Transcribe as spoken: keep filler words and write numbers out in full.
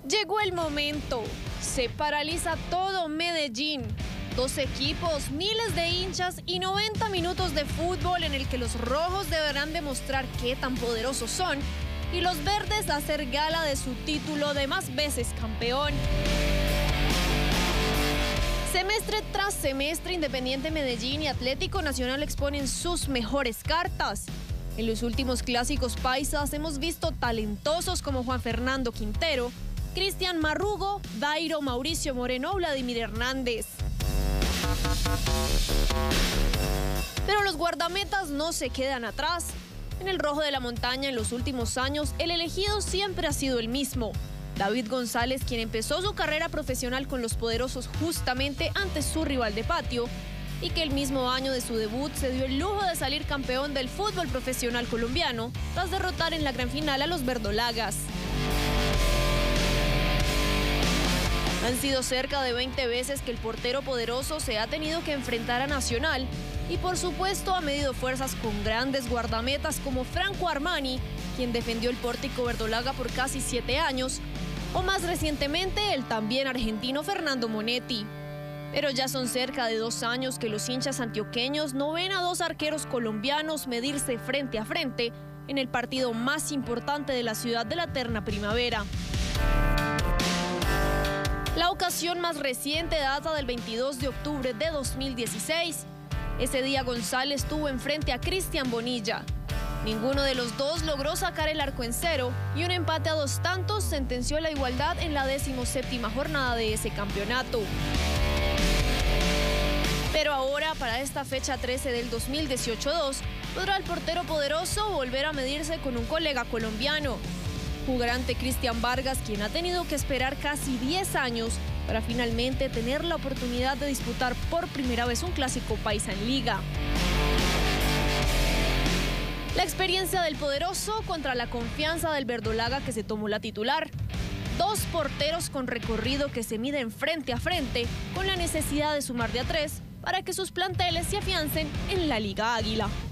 Llegó el momento. Se paraliza todo Medellín. Dos equipos, miles de hinchas y noventa minutos de fútbol en el que los rojos deberán demostrar qué tan poderosos son y los verdes hacer gala de su título de más veces campeón. Semestre tras semestre, Independiente Medellín y Atlético Nacional exponen sus mejores cartas. En los últimos clásicos paisas hemos visto talentosos como Juan Fernando Quintero, Cristian Marrugo, Dairo, Mauricio Moreno, Vladimir Hernández. Pero los guardametas no se quedan atrás. En el rojo de la montaña en los últimos años, el elegido siempre ha sido el mismo. David González, quien empezó su carrera profesional con los poderosos justamente ante su rival de patio, y que el mismo año de su debut se dio el lujo de salir campeón del fútbol profesional colombiano, tras derrotar en la gran final a los verdolagas. Han sido cerca de veinte veces que el portero poderoso se ha tenido que enfrentar a Nacional y por supuesto ha medido fuerzas con grandes guardametas como Franco Armani, quien defendió el pórtico verdolaga por casi siete años, o más recientemente el también argentino Fernando Monetti. Pero ya son cerca de dos años que los hinchas antioqueños no ven a dos arqueros colombianos medirse frente a frente en el partido más importante de la ciudad de la eterna primavera. La ocasión más reciente data del veintidós de octubre de dos mil dieciséis. Ese día González tuvo enfrente a Cristian Bonilla. Ninguno de los dos logró sacar el arco en cero y un empate a dos tantos sentenció la igualdad en la decimoséptima jornada de ese campeonato. Pero ahora, para esta fecha trece del dos mil dieciocho dos, podrá el portero poderoso volver a medirse con un colega colombiano. Jugará ante Cristian Vargas, quien ha tenido que esperar casi diez años para finalmente tener la oportunidad de disputar por primera vez un clásico paisa en liga. La experiencia del poderoso contra la confianza del verdolaga que se tomó la titular. Dos porteros con recorrido que se miden frente a frente con la necesidad de sumar de a tres para que sus planteles se afiancen en la Liga Águila.